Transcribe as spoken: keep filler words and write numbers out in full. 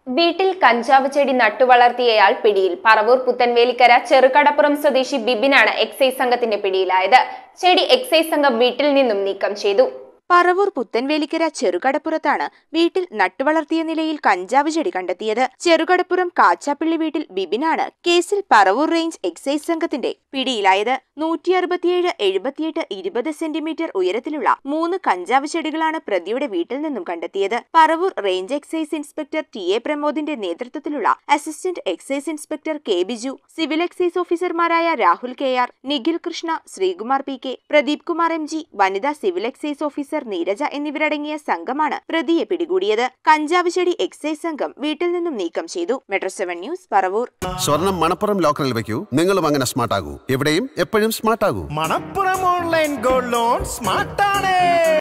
വീട്ടിൽ കഞ്ചാവ് ചെടി നട്ടുവളർത്തിയയാൾ പിടിയിൽ. പറവൂർ പുത്തൻവേലിക്കര ചെറുകടപ്പുറം സ്വദേശി ബിബിനാണ് എക്സൈസ് സംഘത്തിന്റെ പിടിയിലായത്. ചെടി എക്സൈസ് സംഘം വീട്ടിൽ നിന്നും നീക്കം ചെയ്തു. പറവൂർ പുത്തൻവേലിക്കര ചെറുകടപ്പുറത്താണ് വീട്ടിൽ നട്ടുവളർത്തിയ നിലയിൽ കഞ്ചാവ് ചെടി കണ്ടെത്തിയത്. ചെറുകടപ്പുറം കാച്ചാപ്പള്ളി വീട്ടിൽ ബിബിനാണ് കേസിൽ പറവൂർ റേഞ്ച് എക്സൈസ് സംഘത്തിന്റെ പിടിയിലായത്. നൂറ്റി അറുപത്തിയേഴ് എഴുപത്തിയെട്ട് ഇരുപത് സെന്റിമീറ്റർ ഉയരത്തിലുള്ള മൂന്ന് കഞ്ചാവ് ചെടികളാണ് പ്രതിയുടെ വീട്ടിൽ നിന്നും കണ്ടെത്തിയത്. Paravur range excise inspector T A പ്രമോദിന്റെ നേതൃത്വത്തിലുള്ള assistant excise inspector K Biju, civil excise ഓഫീസർമാരായ Rahul K R, Nikhil Krishna, Sreekumar P K, Pradeep Kumar M G, വനിതാ സിവിൽ എക്സൈസ് ഓഫീസർ നീരജ എന്നിവരടങ്ങിയ സംഘമാണ് പ്രതിയെ പിടികൂടിയത്. കഞ്ചാവ് ചെടി എക്സൈസ് സംഘം വീട്ടിൽ നിന്നും നീക്കം ചെയ്തു. Metro seven news, Paravur. സ്വർണം മണപ്പുറം ലോക്കറിൽ വെക്കൂ. നിങ്ങളും അങ്ങനെ സ്മാർട്ട് ആകൂ. എവിടെയും എപ്പോഴും സ്മാർട്ട് ആകൂ. Manappuram online gold loan smart ആണ്.